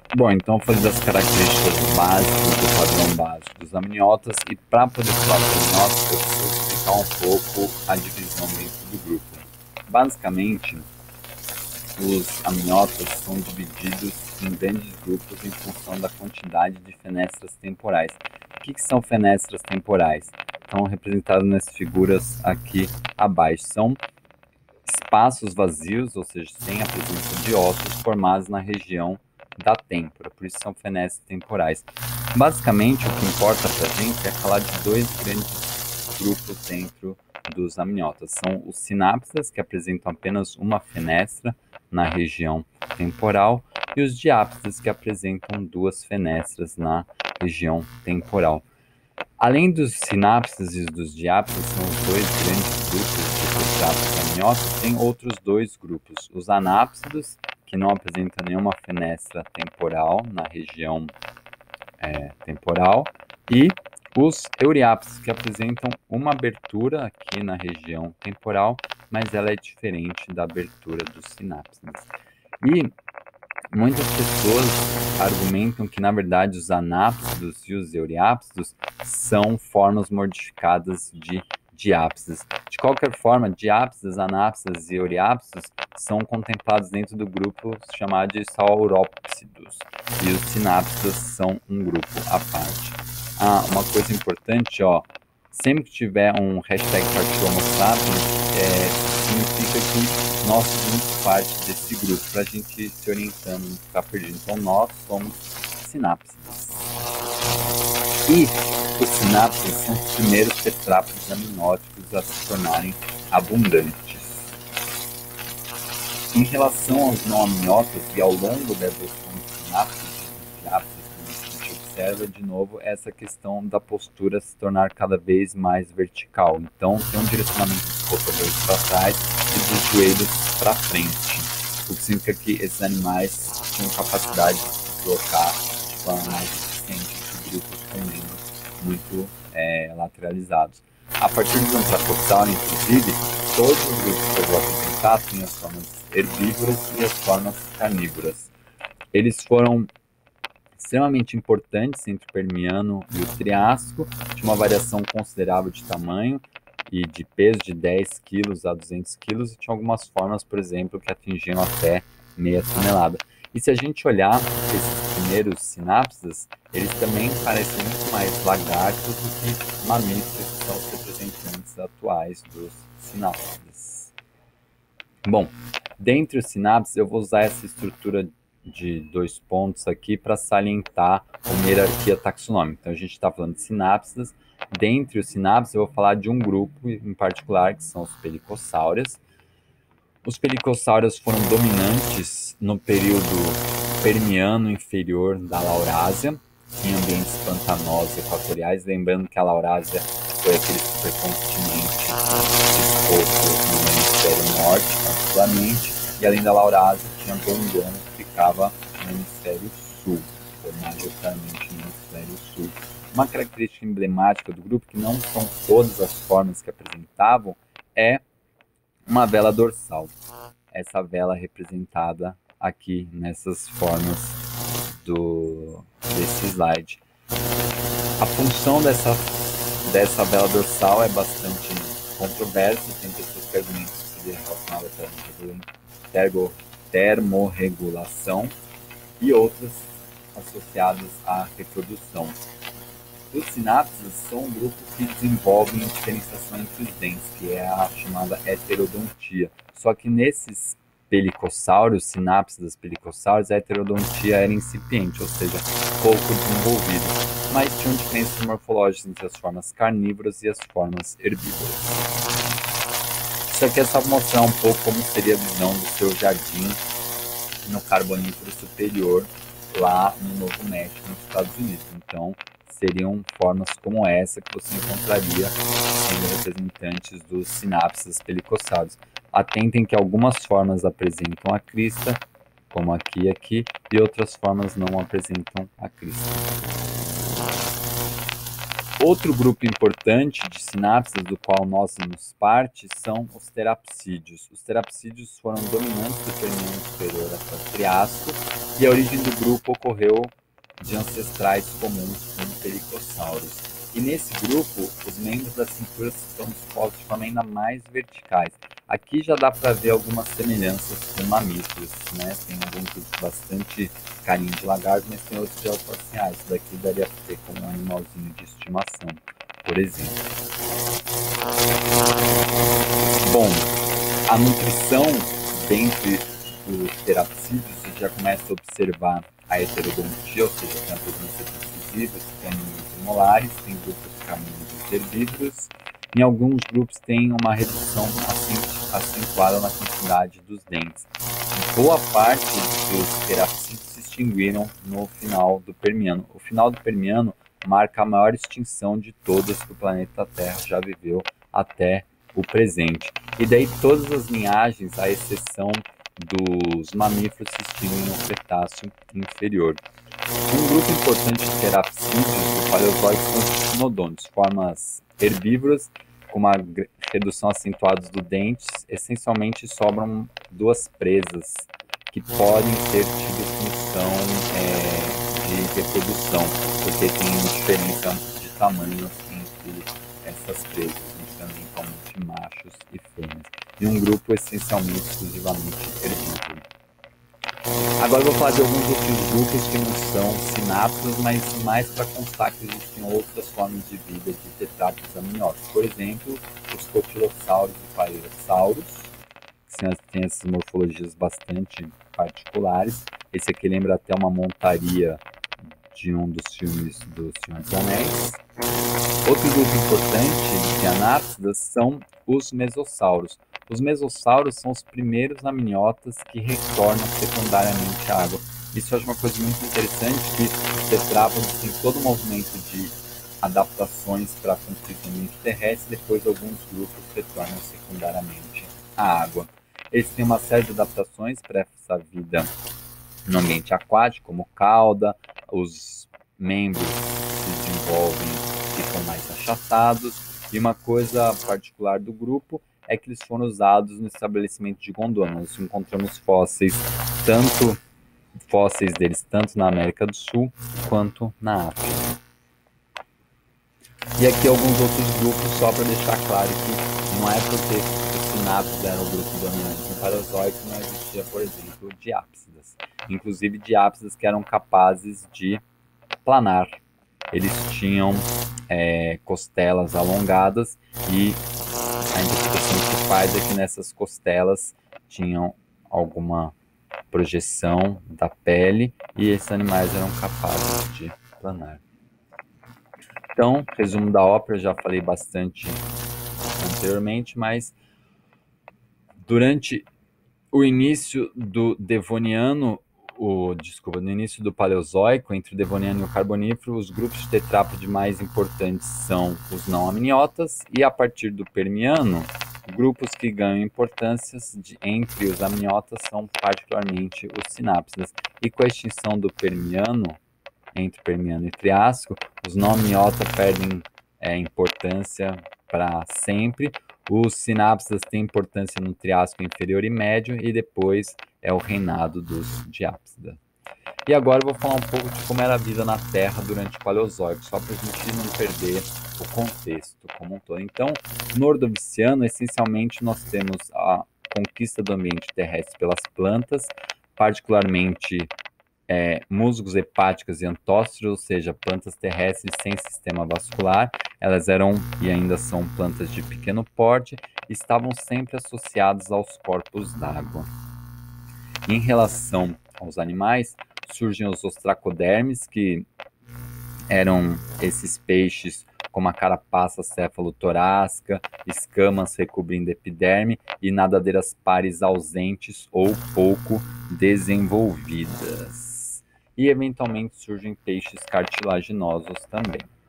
Bom, então eu falei das características básicas do padrão básico dos amniotas e para poder falar dos amniotas eu preciso explicar um pouco a divisão dentro do grupo. Basicamente, os amniotas são divididos em grandes grupos em função da quantidade de fenestras temporais. O que são fenestras temporais? Estão representadas nessas figuras aqui abaixo. São espaços vazios, ou seja, sem a presença de ossos, formados na região da têmpora, por isso são fenestras temporais. Basicamente, o que importa para a gente é falar de dois grandes grupos dentro dos amniotas. São os sinápsidas, que apresentam apenas uma fenestra na região temporal, e os diápsidas, que apresentam duas fenestras na região temporal. Além dos sinápsides e dos diápsides, são os dois grandes grupos de proteáceos amnióticos, tem outros dois grupos, os anápsidos, que não apresentam nenhuma fenestra temporal na região temporal, e os euriápsidos, que apresentam uma abertura aqui na região temporal, mas ela é diferente da abertura dos sinápsides. E muitas pessoas argumentam que, na verdade, os anápsidos e os euriápsidos são formas modificadas de diápsides. De qualquer forma, diápsides, anápsidos e euriápsidos são contemplados dentro do grupo chamado de saurópsidos, e os sinápsidos são um grupo à parte. Uma coisa importante, sempre que tiver um hashtag partiu Homo sapiens, significa que nós fazemos parte desse grupo, para a gente se orientando, não ficar perdido. Então, nós somos sinápsides. E os sinápsides são os primeiros tetrápodes amnióticos a se tornarem abundantes. Em relação aos não amniotas, e ao longo da evolução dos sinápsides e dos diápsides, a gente observa de novo essa questão da postura se tornar cada vez mais vertical. Então, tem um direcionamento dos cotovelos para trás e dos joelhos para frente, o que significa que esses animais tinham capacidade de se colocar de forma mais eficiente entre grupos com membros muito lateralizados. A partir dos antropossauros, inclusive, todos os grupos que eu vou apresentar têm as formas herbívoras e as formas carnívoras. Eles foram extremamente importantes entre o Permiano e o Triássico, tinha uma variação considerável de tamanho e de peso de 10 kg a 200 kg, e tinha algumas formas, por exemplo, que atingiam até meia tonelada. E se a gente olhar esses primeiros sinápsides, eles também parecem muito mais lagartos do que mamíferos, que são os representantes atuais dos sinápsides. Bom, dentre os sinápsides, eu vou usar essa estrutura de dois pontos aqui para salientar uma hierarquia taxonômica. Então, a gente está falando de sinápsides. Dentre os sinápsides, eu vou falar de um grupo em particular, que são os pelicossauras. Os pelicossauras foram dominantes no período Permiano inferior da Laurásia, em ambientes pantanosos equatoriais. Lembrando que a Laurásia foi aquele supercontinente exposto no hemisfério norte, particularmente, e além da Laurásia tinha Gondwana, que ficava no hemisfério sul, ou majoritariamente no hemisfério sul. Uma característica emblemática do grupo, que não são todas as formas que apresentavam, é uma vela dorsal. Essa vela representada aqui nessas formas desse slide. A função dessa vela dorsal é bastante controversa, tem pessoas que argumentam que seria relacionada à termorregulação e outras associadas à reprodução. Os sinápsides são um grupo que desenvolvem diferenciação entre os dentes, que é a chamada heterodontia. Só que nesses pelicossauros, sinápsides pelicossauros, a heterodontia era incipiente, ou seja, pouco desenvolvida, mas tinham diferenças morfológicas entre as formas carnívoras e as formas herbívoras. Isso aqui é só para mostrar um pouco como seria a visão do seu jardim no Carbonífero superior, lá no Novo México, nos Estados Unidos. Então, seriam formas como essa que você encontraria sendo representantes dos sinápsides pelicossados. Atentem que algumas formas apresentam a crista, como aqui, e outras formas não apresentam a crista. Outro grupo importante de sinápsidas do qual nós somos parte são os terapsídeos. Os terapsídeos foram dominantes do Permiano superior até o Triássico e a origem do grupo ocorreu de ancestrais comuns como pericossauros. E nesse grupo, os membros da cintura estão dispostos de forma ainda mais verticais. Aqui já dá para ver algumas semelhanças com mamíferos, né? Tem alguns grupos bastante carinho de lagarto, mas tem outros que já falam assim, isso daqui daria para ter como um animalzinho de estimação, por exemplo. Bom, a nutrição dentre os terapsídeos, você já começa a observar a heterodontia, ou seja, tem a presença de incisivos, caninos e molares, tem grupos caninos herbívoros. Em alguns grupos tem uma redução acentuada na quantidade dos dentes. Boa parte dos terapsídeos se extinguiram no final do Permiano. O final do Permiano marca a maior extinção de todas que o planeta Terra já viveu até o presente. E daí todas as linhagens, à exceção dos mamíferos, se extinguem no Cretáceo inferior. Um grupo importante de terapsídeos do Paleozoico são os ctinodontes, formas herbívoras com uma redução acentuada dos dentes. Essencialmente sobram duas presas que podem ter tido função de reprodução, porque tem diferença de tamanho entre essas presas, indicando eventualmente machos e fêmeas, e um grupo essencialmente exclusivamente herbívoro. Agora eu vou falar de alguns outros grupos que não são sinápsidos, mas mais para constar que existem outras formas de vida de tetrápodes amnióticos. Por exemplo, os cotilossauros e paleossauros, que têm essas morfologias bastante particulares. Esse aqui lembra até uma montaria de um dos filmes do Senhor dos Anéis. Outro grupo importante de anápsidas são os mesossauros. Os mesossauros são os primeiros amniotas que retornam secundariamente à água. Isso eu acho uma coisa muito interessante, que os tetrápodes têm todo um movimento de adaptações para cumprir o ambiente terrestre, e depois alguns grupos retornam secundariamente à água. Eles têm uma série de adaptações para essa vida no ambiente aquático, como cauda, os membros se desenvolvem, ficam mais achatados, e uma coisa particular do grupo é que eles foram usados no estabelecimento de Gondwana. Nós encontramos fósseis deles tanto na América do Sul quanto na África. E aqui alguns outros grupos, só para deixar claro que não é porque os sinápsidos eram o grupo dominante no Paleozoico, não existia, por exemplo, diápsidas. Inclusive diápsidas que eram capazes de planar. Eles tinham costelas alongadas, e a interpretação que se faz é que nessas costelas tinham alguma projeção da pele, e esses animais eram capazes de planar. Então, resumo da ópera, já falei bastante anteriormente, mas durante o início do Devoniano, no início do Paleozoico, entre o Devoniano e o Carbonífero, os grupos de tetrápode mais importantes são os não amniotas, e a partir do Permiano, grupos que ganham importância entre os amniotas são particularmente os sinápsidas. E com a extinção do Permiano, entre Permiano e Triássico, os não amniotas perdem importância para sempre. Os sinápsidas têm importância no Triássico inferior e médio, e depois é o reinado dos diápsidas. E agora eu vou falar um pouco de como era a vida na Terra durante o Paleozoico, só para a gente não perder o contexto como um todo. Então, no Ordoviciano, essencialmente, nós temos a conquista do ambiente terrestre pelas plantas, particularmente musgos hepáticos e antóceros, ou seja, plantas terrestres sem sistema vascular. Elas eram e ainda são plantas de pequeno porte, e estavam sempre associadas aos corpos d'água. Em relação aos animais, surgem os ostracodermes, que eram esses peixes com uma carapaça cefalotorácica, escamas recobrindo a epiderme e nadadeiras pares ausentes ou pouco desenvolvidas. E eventualmente surgem peixes cartilaginosos também.